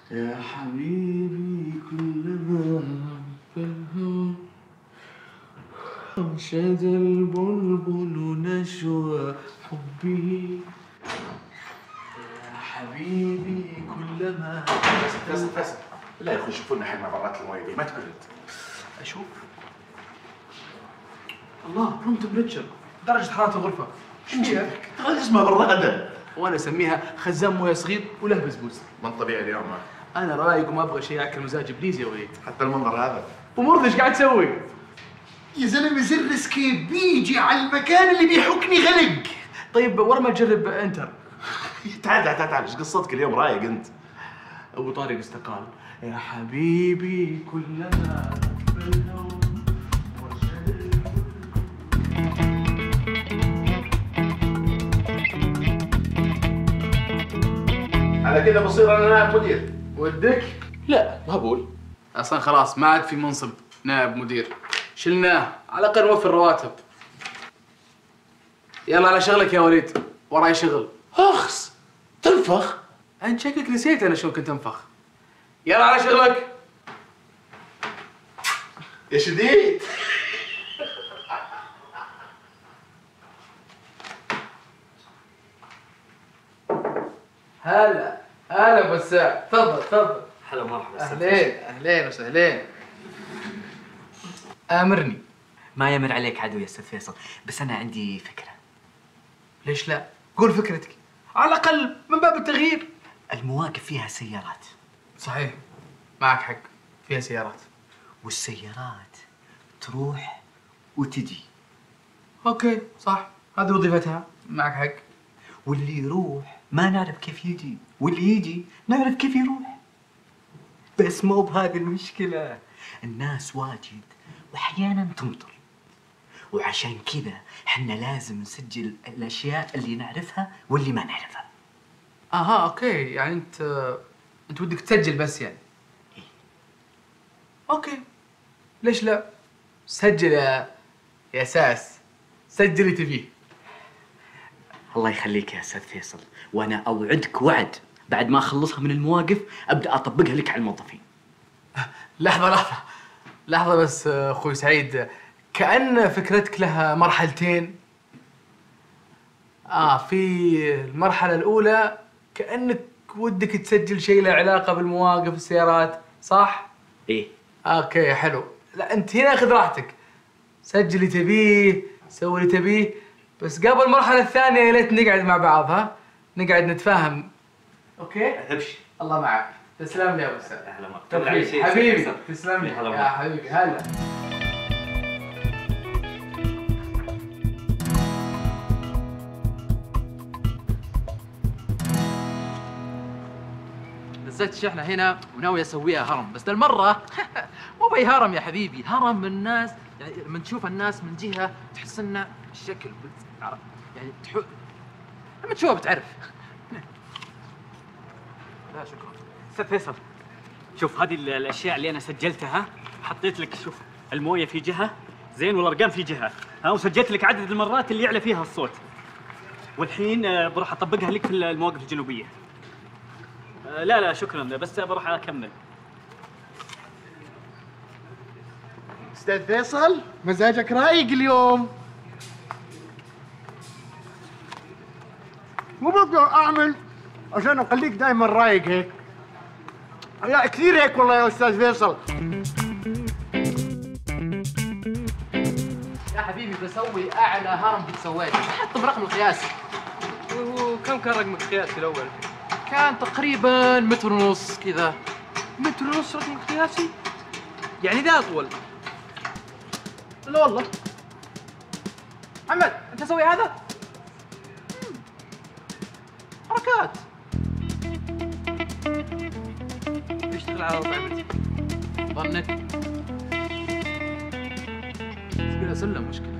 يا حبيبي كلما في الهوى أنشد البلبل نشوى حبي. يا حبيبي كلما فاسد لا يا اخوي، شوفوا لنا حل مع برات المويه دي، ما تبرد. أشوف. الله، روم تمبريتشر، درجة حرارة الغرفة. شو فيها؟ اسمها برادة. وأنا أسميها خزان مويه صغير وله بسبوس. من طبيعي اليوم أنا رايق وما أبغى شيء ياكل مزاج إبليس يا وليد. حتى المنظر هذا. ومرضي إيش قاعد تسوي؟ يا زلمه زر اسكيب بيجي على المكان اللي بيحكني غلق. طيب ورا ما تجرب انتر. تعال ايش قصتك اليوم رايق انت؟ ابو طارق استقال. يا حبيبي كلما بالهوى على كذا بصير انا نائب مدير. ودك؟ لا ما بقول. اصلا خلاص ما عاد في منصب نائب مدير، شلناه، على الاقل نوفر رواتب. يلا على شغلك يا وليد، وراي شغل. اخس تنفخ؟ انت شكلك نسيت انا شلون كنت انفخ. يلا على شغلك يا شديد. هلا هلا بساع، تفضل تفضل. هلا مرحبا. اهلين اهلين وسهلين. امرني. ما يمر عليك عدو يا استاذ فيصل، بس انا عندي فكره. ليش لا؟ قول فكرتك، على الاقل من باب التغيير. المواقف فيها سيارات. صحيح، معك حق، فيها سيارات. والسيارات تروح وتجي. اوكي صح، هذه وظيفتها، معك حق. واللي يروح ما نعرف كيف يجي، واللي يجي نعرف كيف يروح. بس مو بهذه المشكلة، الناس واجد واحيانا تمطر، وعشان كذا احنا لازم نسجل الاشياء اللي نعرفها واللي ما نعرفها. اها اوكي، يعني انت ودك تسجل بس يعني. إيه؟ اوكي، ليش لا؟ سجل يا ساس، سجل اللي تبيه. الله يخليك يا استاذ فيصل، وانا اوعدك وعد بعد ما اخلصها من المواقف ابدا اطبقها لك على الموظفين. لحظة لحظة لحظة بس اخوي سعيد، كأن فكرتك لها مرحلتين. في المرحلة الأولى كأنك ودك تسجل شيء له علاقة بالمواقف السيارات، صح؟ ايه. اوكي حلو. لا انت هنا خذ راحتك، سجل اللي تبيه، سوي اللي تبيه، بس قبل المرحلة الثانية يا ليت نقعد مع بعض، ها؟ نقعد نتفاهم. اوكي؟ ابشر. الله معك، تسلم لي يا ابو استاذ. اهلا مرحبا. توفيق حبيبي، تسلم لي هلا يا حبيبي. هلا. نزلت الشحنة هنا وناوي اسويها هرم، بس للمرة مو باي هرم يا حبيبي، هرم من الناس، يعني لما تشوف الناس من جهة تحس انه الشكل يعني لما تشوفها بتعرف. لا شكرا. استاذ فيصل، شوف هذه الاشياء اللي انا سجلتها، حطيت لك شوف المويه في جهه زين والارقام في جهه، ها، وسجلت لك عدد المرات اللي يعلى فيها الصوت. والحين بروح اطبقها لك في المواقف الجنوبيه. لا شكرا، بس بروح اكمل. استاذ فيصل مزاجك رايق اليوم. مو بقدر اعمل عشان اخليك دائما رايق هيك. لا كثير هيك والله يا استاذ فيصل. يا حبيبي بسوي اعلى هرم قد سويته، حطم رقم القياسي. وكم كان رقمك القياسي الاول؟ كان تقريبا متر ونص كذا. متر ونص رقم قياسي؟ يعني ذا اطول. لا والله. محمد انت تسوي هذا؟ حركات. اشتغل على طعمتي. ظنك؟ سلم مشكلة.